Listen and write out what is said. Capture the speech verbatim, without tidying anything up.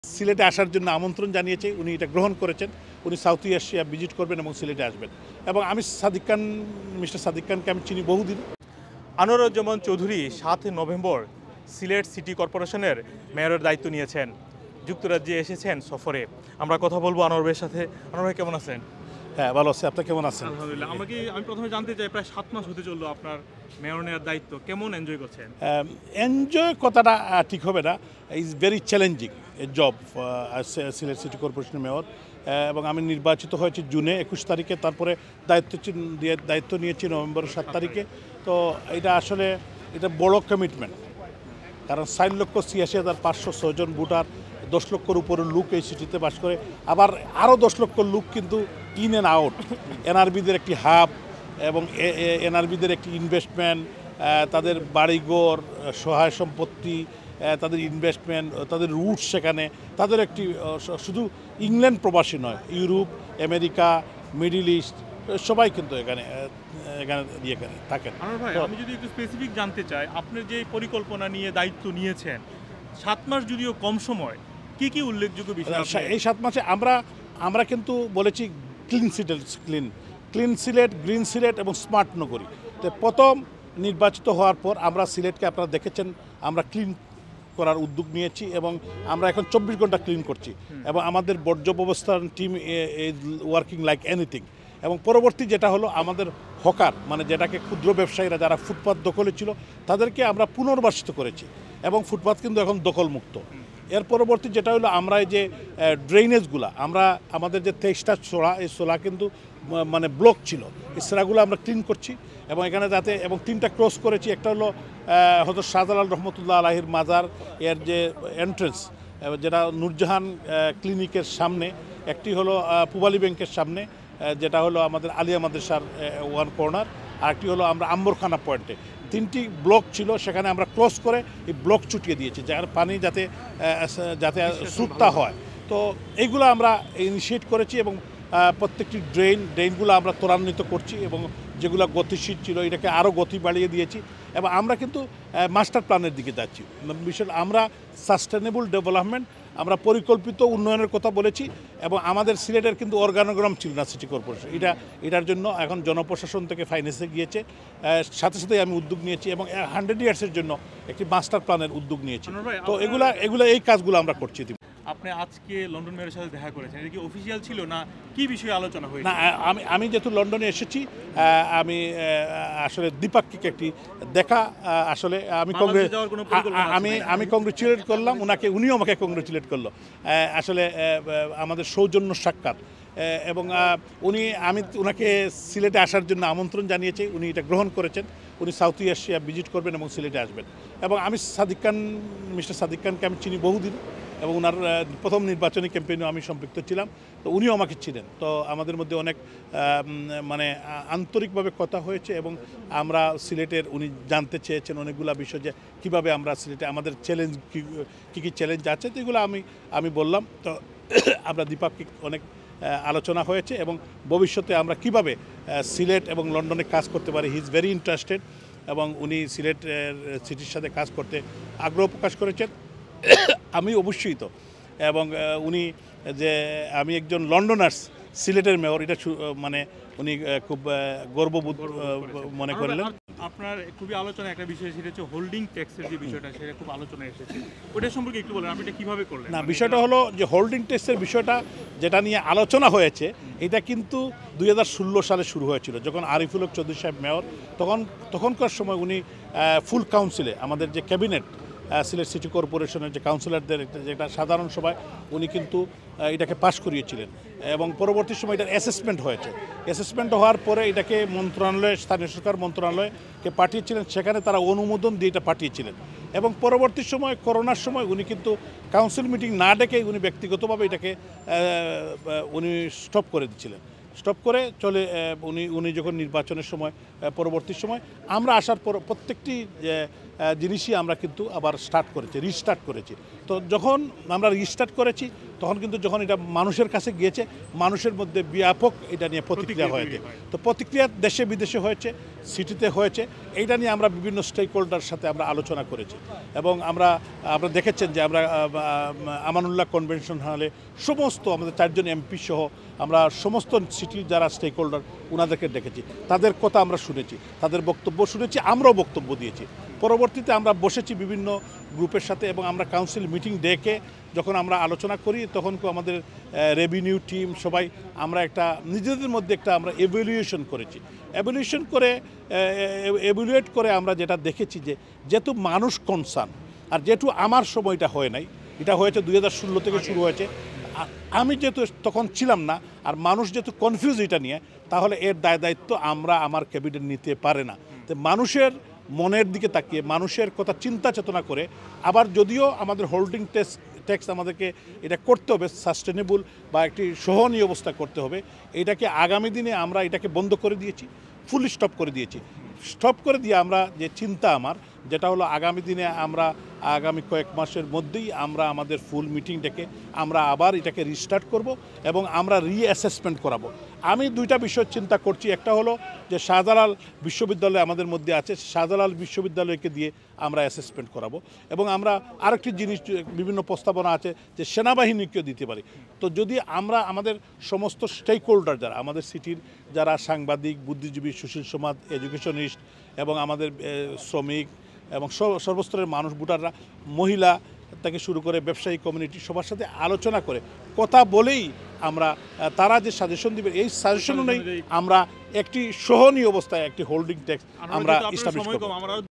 সিলেটে আসার জন্য আমন্ত্রণ জানিয়েছে, উনি এটা গ্রহণ করেছেন। উনি সাউথ এশিয়া ভিজিট করবেন এবং সিলেটে আসবেন। এবং আমি সাদিক খান মিস্টার সাদিক খানকে আমি চিনি বহুদিন। আনোয়ারুজ্জামান চৌধুরী সাত নভেম্বর সিলেট সিটি কর্পোরেশনের মেয়রের দায়িত্ব নিয়েছেন। যুক্তরাজ্যে এসেছেন সফরে। আমরা কথা বলবো আনোয়ার ভাইয়ের সাথে। আনোয়ার ভাই কেমন আছেন? হ্যাঁ, ভালো আছে। আপনি কেমন আছেন? আলহামদুলিল্লাহ। আমাকে আমি প্রথমে জানতে চাই, প্রায় সাত মাস হতে চললো আপনার মেয়র নেওয়ার দায়িত্ব, কেমন এনজয় করছেন? এনজয় কথাটা আহ, ঠিক হবে না। Is very challenging a job Sylhet city কর্পোরেশনের মেয়র। এবং আমি নির্বাচিত হয়েছি জুনে একুশ তারিখে, তারপরে দায়িত্ব চি- দিয়ে দায়িত্ব নিয়েছি নভেম্বর সাত তারিখে। তো এটা আসলে এটা বড় কমিটমেন্ট, কারণ ষাট লক্ষ ছিয়াশি হাজার পাঁচশো ছজন ভোটার, দশ লক্ষর উপরে লোক এই সিটিতে বাস করে। আবার আরও দশ লক্ষ লোক কিন্তু ইন অ্যান্ড আউট। এনআরবিদের একটি হাব এবং এনআরবিদের একটি ইনভেস্টমেন্ট, তাদের বাড়িঘর, সহায় সম্পত্তি, তাদের ইনভেস্টমেন্ট, তাদের রুটস সেখানে, তাদের একটি আহ, শুধু ইংল্যান্ড প্রবাসী নয়, ইউরোপ, আমেরিকা, মিডল ইস্ট সবাই কিন্তু এখানে আহ, এখানে এখানে থাকেন। আনোয়ার ভাই, তো- আমি যদি একটু স্পেসিফিক জানতে চাই, আপনি যে পরিকল্পনা নিয়ে দায়িত্ব নিয়েছেন, সাত মাস যদিও কম সময়, কি কি উল্লেখযোগ্য বিষয় আপনি- এই সাত মাসে আমরা আমরা কিন্তু বলেছি clean Sylhet, clean clean Sylhet, green Sylhet এবং স্মার্ট নগরী। তো প্রথম নির্বাচিত হওয়ার পর আমরা সিলেটকে আপনারা দেখেছেন, আমরা ক্লিন করার উদ্যোগ নিয়েছি এবং আমরা এখন চব্বিশ ঘন্টা ক্লিন করছি এবং আমাদের বর্জ্য ব্যবস্থার টিম ওয়ার্কিং লাইক এনিথিং। এবং পরবর্তী যেটা হলো আমাদের হকার, মানে যেটাকে ক্ষুদ্র ব্যবসায়ীরা যারা ফুটপাত দখলে ছিল তাদেরকে আমরা পুনর্বাসিত করেছি এবং ফুটপাত কিন্তু এখন দখলমুক্ত। এর পরবর্তী যেটা হলো আমরা এই যে ড্রেনেজগুলো, আমরা আমাদের যে তেইশটা সোলা, এই সোলা কিন্তু ম- মানে ব্লক ছিল, এই সেরাগুলো আমরা ক্লিন করছি এবং এখানে যাতে, এবং তিনটা ক্রস করেছি। একটা হলো হয়তো শাহজালাল রহমতুল্লাহ আলাহির মাজার এর যে এন্ট্রেন্স, যেটা নূরজাহান ক্লিনিকের সামনে, একটি হলো আহ, পূবালী ব্যাংকের সামনে, আহ, যেটা হলো আমাদের আলিয়া মাদ্রাসার ওয়ান কর্নার, আরেকটি হলো আমরা আম্বরখানা পয়েন্টে। তিনটি ব্লক ছিল, সেখানে আমরা ক্রস করে এই ব্লক ছুটিয়ে দিয়েছি, যার পানি যাতে আহ, যাতে সুটটা হয়। তো এইগুলো আমরা ইনিশিয়েট করেছি এবং আহ, প্রত্যেকটি ড্রেন ড্রেনগুলো আমরা ত্বরান্বিত করছি এবং যেগুলো গতিশীল ছিল এটাকে আরও গতি বাড়িয়ে দিয়েছি। এবং আমরা কিন্তু মাস্টার প্ল্যানের দিকে যাচ্ছি। বিষয় আমরা সাস্টেনেবল ডেভেলপমেন্ট, আমরা পরিকল্পিত উন্নয়নের কথা বলেছি। এবং আমাদের সিলেটের কিন্তু অর্গানোগ্রাম ছিল না সিটি কর্পোরেশন, এটা এটার জন্য এখন জনপ্রশাসন থেকে ফাইন্যান্সে গিয়েছে। আহ, সাথে সাথে আমি উদ্যোগ নিয়েছি এবং হান্ড্রেড ইয়ার্সের জন্য একটি মাস্টার প্ল্যানের উদ্যোগ নিয়েছি। আনোয়ার ভাই, তো আপনার- এগুলা এগুলো এই কাজগুলো আমরা করছি। আপনি আজকে লন্ডন মেয়রের সাথে দেখা করেছেন, এটা কি অফিসিয়াল ছিল না কি বিষয়ে আলোচনা হয়েছে? না, আমি আমি যেহেতু লন্ডনে এসেছি, আহ, আমি আহ, আসলে দ্বিপাক্ষিক একটি দেখা, আহ, আসলে আমি কংগ্রেস বাংলাদেশে যাওয়ার কোনো পরিকল্পনা আছে আমি নাকি? আমি কংগ্রেচুলেট করলাম ওনাকে, উনিও আমাকে কংগ্রেচুলেট করলো। আহ, আসলে আহ, আমাদের সৌজন্য সাক্ষাৎ, আহ, এবং আহ, উনি আমি ওনাকে সিলেটে আসার জন্য আমন্ত্রণ জানিয়েছি, উনি এটা গ্রহণ করেছেন। উনি সাউথ এশিয়া ভিজিট করবেন এবং সিলেটে আসবেন। এবং আমি সাদিক খান মিস্টার সাদিক খানকে আমি চিনি বহুদিন এবং ওনার আহ, প্রথম নির্বাচনী ক্যাম্পেইনেও আমি সম্পৃক্ত ছিলাম। তো উনিও আমাকে ছিলেন। তো আমাদের মধ্যে অনেক আহ, উম, মানে আ- আন্তরিকভাবে কথা হয়েছে এবং আমরা সিলেটের, উনি জানতে চেয়েছেন অনেকগুলো বিষয়, যে কীভাবে আমরা সিলেটে আমাদের চ্যালেঞ্জ কী কী কী চ্যালেঞ্জ আছে, তো এগুলো আমি আমি বললাম। তো আমরা দ্বিপাক্ষিক অনেক আহ, আলোচনা হয়েছে এবং ভবিষ্যতে আমরা কিভাবে আহ, সিলেট এবং লন্ডনে কাজ করতে পারি। হি ইজ ভেরি ইন্টারেস্টেড এবং উনি সিলেটের সিটির সাথে কাজ করতে আগ্রহ প্রকাশ করেছেন। আমি অবশ্যই তো। এবং আহ, উনি যে আমি একজন লন্ডনার্স সিলেটের মেয়র, এটা সু- মানে উনি আহ, খুব আহ, গর্ববোধ আহ, মনে আনোয়ার করলেন। ভাই, আপনার খুবই আলোচনা একটা বিষয়, সেটা হচ্ছে হোল্ডিং ট্যাক্সের যে বিষয়টা, সেটা খুব আলোচনায় এসেছে। ওটা সম্পর্কে একটু বলেন, আপনি এটা কিভাবে করলেন? না, মানে বিষয়টা এটা- হলো যে হোল্ডিং ট্যাক্সের বিষয়টা যেটা নিয়ে আলোচনা হয়েছে, এটা কিন্তু দুই হাজার ষোলো সালে শুরু হয়েছিল, যখন আরিফুল হক চৌধুরী সাহেব মেয়র। তখন তখনকার সময় উনি ফুল কাউন্সিলে, আমাদের যে ক্যাবিনেট সিলেট সিটি কর্পোরেশনের যে কাউন্সিলরদের একটা- যেটা সাধারণ সভায় উনি কিন্তু আহ, এটাকে পাশ করিয়েছিলেন। এবং পরবর্তী সময় এটার অ্যাসেসমেন্ট হয়েছে। অ্যাসেসমেন্ট হওয়ার পরে এটাকে মন্ত্রণালয়ে, স্থানীয় সরকার মন্ত্রণালয়কে পাঠিয়েছিলেন, সেখানে তারা অনুমোদন দিয়ে এটা পাঠিয়েছিলেন। এবং পরবর্তী সময় করোনার সময় উনি কিন্তু কাউন্সিল মিটিং না ডেকে উনি ব্যক্তিগতভাবে এটাকে আহ, উনি স্টপ করে দিচ্ছিলেন। স্টপ করে চলে আহ, উনি উনি যখন নির্বাচনের সময়, আহ, পরবর্তী সময় আমরা আসার পর প্রত্যেকটি যে, আহ, জিনিসই আমরা কিন্তু আবার স্টার্ট করেছি, রিস্টার্ট করেছি। তো যখন আমরা রিস্টার্ট করেছি, তখন কিন্তু যখন এটা মানুষের কাছে গিয়েছে, মানুষের মধ্যে ব্যাপক এটা নিয়ে প্রতিক্রিয়া প্রতিক্রিয়া হয়েছে। তৈরি হয়। তো প্রতিক্রিয়া দেশে বিদেশে হয়েছে সিটিতে হয়েছে, এইটা নিয়ে আমরা বিভিন্ন স্টেক হোল্ডার সাথে আমরা আলোচনা করেছি এবং আমরা আপনারা দেখেছেন যে আমরা আমানুল্লাহ কনভেনশন হলে সমস্ত আমাদের চারজন এমপি সহ আমরা সমস্ত সিটির যারা স্টেক হোল্ডার ওনাদেরকে ডেকেছি, তাদের কথা আমরা শুনেছি, তাদের বক্তব্য শুনেছি, আমরাও বক্তব্য দিয়েছি। পরবর্তীতে আমরা বসেছি বিভিন্ন গ্রুপের সাথে এবং আমরা কাউন্সিল মিটিং ডেকে যখন আমরা আলোচনা করি তখন আমাদের রেভিনিউ টিম সবাই আমরা একটা নিজেদের মধ্যে একটা আমরা এভ্যালুয়েশন করেছি। এভ্যালুয়েশন করে এভ্যালুয়েট করে আমরা যেটা দেখেছি যে যেহেতু মানুষ কনসার্ন, আর যেহেতু আমার সময়টা হয় নাই, এটা হয়েছে দুই হাজার ষোলো থেকে শুরু হয়েছে, আমি যেহেতু তখন ছিলাম না, আর মানুষ যেহেতু কনফিউজ এটা নিয়ে, তাহলে এর দায় দায়িত্ব আমরা আমার ক্যাবিনেট নিতে পারে না। তো মানুষের মনের দিকে তাকিয়ে মানুষের কথা চিন্তা চেতনা করে, আবার যদিও আমাদের হোল্ডিং ট্যাক্স ট্যাক্স আমাদেরকে এটা করতে হবে সাস্টেনেবল বা একটি সহনীয় অবস্থা করতে হবে, এটাকে আগামী দিনে আমরা এটাকে বন্ধ করে দিয়েছি, ফুল স্টপ করে দিয়েছি। স্টপ করে দিয়ে আমরা যে চিন্তা আমার যেটা হলো আগামী দিনে আমরা আগামী কয়েক মাসের মধ্যেই আমরা আমাদের ফুল মিটিং ডেকে আমরা আবার এটাকে রিস্টার্ট করব এবং আমরা রিঅ্যাসেসমেন্ট করাবো। আমি দুইটা বিষয় চিন্তা করছি, একটা হলো যে শাহজালাল বিশ্ববিদ্যালয় আমাদের মধ্যে আছে, শাহজালাল বিশ্ববিদ্যালয়কে দিয়ে আমরা অ্যাসেসমেন্ট করাবো এবং আমরা আরেকটি জিনিস বিভিন্ন প্রস্তাবনা আছে যে সেনাবাহিনীকেও দিতে পারি। তো যদি আমরা আমাদের সমস্ত স্টেক হোল্ডার যারা আমাদের সিটির যারা সাংবাদিক, বুদ্ধিজীবী, সুশীল সমাজ, এডুকেশনিস্ট এবং আমাদের শ্রমিক এবং সর্বস্তরের মানুষ, ভোটাররা, মহিলা থেকে শুরু করে ব্যবসায়ী কমিউনিটি সবার সাথে আলোচনা করে কথা বলেই আমরা তারা যে সাজেশন দিবে এই সাজেশন অনুযায়ী আমরা একটি সহনীয় অবস্থায় একটি হোল্ডিং ট্যাক্স আমরা এস্টাবলিশ করব।